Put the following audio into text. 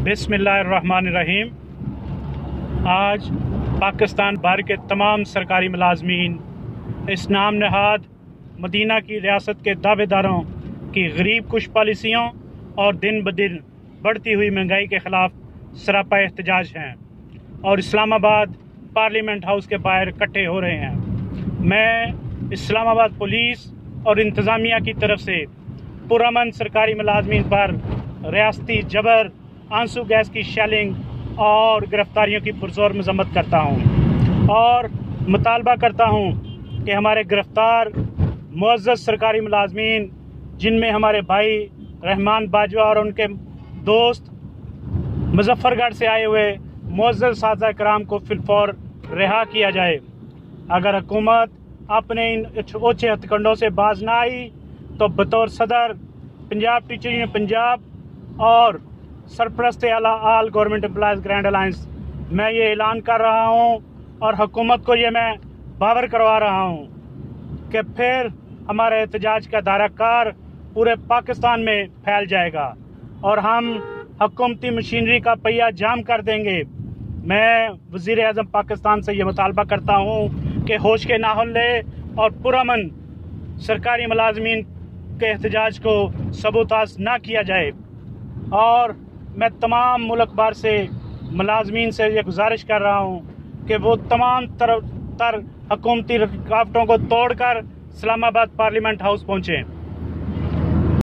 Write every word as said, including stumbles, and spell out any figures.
बिस्मिल्लाहिर्रहमानिर्रहीम। आज पाकिस्तान भर के तमाम सरकारी मुलाजमीन इस नाम नहाद मदीना की रियासत के दावेदारों की गरीब कुश पॉलिसियों और दिन ब दिन बढ़ती हुई महंगाई के ख़िलाफ़ सरापा एहतजाज हैं और इस्लामाबाद पार्लियामेंट हाउस के बाहर इकट्ठे हो रहे हैं। मैं इस्लामाबाद पुलिस और इंतज़ामिया की तरफ से पुरअमन सरकारी मुलाजमीन पर रियासती जबर, आंसू गैस की शेलिंग और गिरफ्तारियों की पुरजोर मजम्मत करता हूँ और मुतालबा करता हूँ कि हमारे गिरफ्तार मुअज़्ज़ज़ सरकारी मुलाजमीन, जिनमें हमारे भाई रहमान बाजवा और उनके दोस्त मुजफ्फरगढ़ से आए हुए मुअज़्ज़ज़ सादा कराम को फिलफौर रिहा किया जाए। अगर हुकूमत अपने इन ओछे हथकंडों से बाज ना आई तो बतौर सदर पंजाब टीचर यूनियन पंजाब और सरपरस्त आला आल गवर्नमेंट एम्प्लॉयज़ ग्रैंड अलायंस मैं ये ऐलान कर रहा हूँ और हुकूमत को ये मैं बावर करवा रहा हूँ कि फिर हमारे एहतजाज का दायरा कार पूरे पाकिस्तान में फैल जाएगा और हम हुकूमती मशीनरी का पहिया जाम कर देंगे। मैं वज़ीर आज़म पाकिस्तान से ये मुतालबा करता हूँ कि होश के नाहल ले और पुरअमन सरकारी मुलाजमीन के एहतजाज को सबूताज ना किया जाए। और मैं तमाम मुल्क भर से मुलाजमीन से ये गुजारिश कर रहा हूँ कि वो तमाम तर, तर हुकूमती रुकावटों को तोड़कर इस्लामाबाद पार्लियामेंट हाउस पहुँचें।